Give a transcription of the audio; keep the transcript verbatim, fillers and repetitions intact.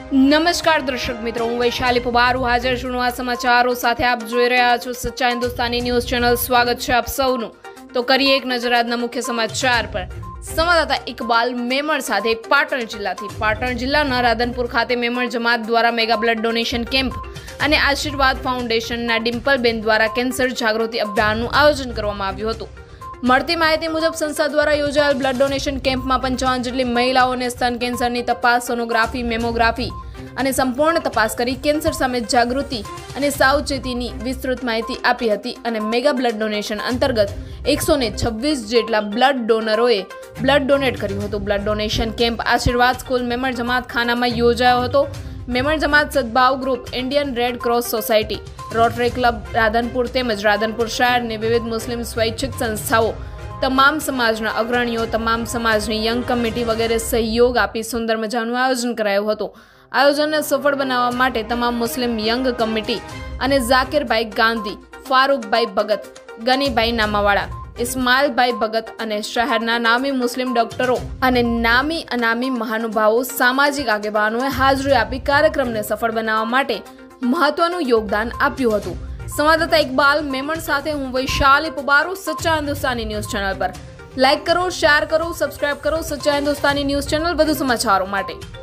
નમસ્કાર દર્શક મિત્રો, હું વૈશાલી પુબારુ હાજર છું આ સમાચારો સાથે। આપ જોઈ રહ્યા છો સચ્ચા હિન્દુસ્તાની ન્યૂઝ ચેનલ। સ્વાગત છે આપ સૌનું। તો કરીએ એક નજર આજના મુખ્ય સમાચાર પર। સંવાદદાતા ઇકબાલ મેમણ સાથે પાટણ જિલ્લાથી। પાટણ જિલ્લાના રાધનપુર ખાતે મેમણ જમાત દ્વારા મેગા બ્લડ ડોનેશન કેમ્પ અને આશીર્વાદ ફાઉન્ડેશનના ડિમ્પલબેન દ્વારા કેન્સર જાગૃતિ અભિયાનનું આયોજન કરવામાં આવ્યું હતું। મળતી માહિતી મુજબ સંસ્થા દ્વારા યોજાયેલ બ્લડ ડોનેશન કેમ્પમાં પંચાવન જેટલી મહિલાઓને સ્તન કેન્સરની તપાસ, સોનોગ્રાફી, મેમોગ્રાફી અને સંપૂર્ણ તપાસ કરી કેન્સર સામે જાગૃતિ અને સાવચેતીની વિસ્તૃત માહિતી આપી હતી અને મેગા બ્લડ ડોનેશન અંતર્ગત એકસો ને છવ્વીસ જેટલા બ્લડ ડોનરોએ બ્લડ ડોનેટ કર્યું હતું। Blood donation camp Aashirwad school Memon Jamat ખાનામાં યોજાયો હતો। Memon Jamat Sadbhav group, Indian Red Cross Society, Rotary Club Radhanpur તેમજ રાધનપુર શહેરની વિવિધ મુસ્લિમ સ્વૈચ્છિક સંસ્થાઓ, તમામ સમાજના અગ્રણીઓ, તમામ સમાજની યંગ કમિટી વગેરે સહયોગ આપી સુંદર મજાનું આયોજન કરાયું હતું। આયોજનને સફળ બનાવવા માટે તમામ મુસ્લિમ યંગ કમિટી અને ઝાકીરભાઈ ગાંધી, ફારૂકભાઈ ભગત, ગનીભાઈ નામાવાળા, ઇસ્માઇલભાઈ ભગત અને શહેરના નામી મુસ્લિમ ડોક્ટરો અને નામી અનામી મહાનુભાવો, સામાજિક આગેવાનોએ હાજરી આપી કાર્યક્રમને સફળ બનાવવા માટે મહત્વનું યોગદાન આપ્યું હતું। સંવાદદાતા ઇકબાલ મેમણ સાથે હું વૈશાલી પુબારુ, સચ્ચા હિન્દુસ્તાની ન્યૂઝ ચેનલ પર। લાઇક કરો, શેર કરો, સબસ્ક્રાઇબ કરો સચ્ચા હિન્દુસ્તાની ન્યૂઝ ચેનલ વધુ સમાચારો માટે।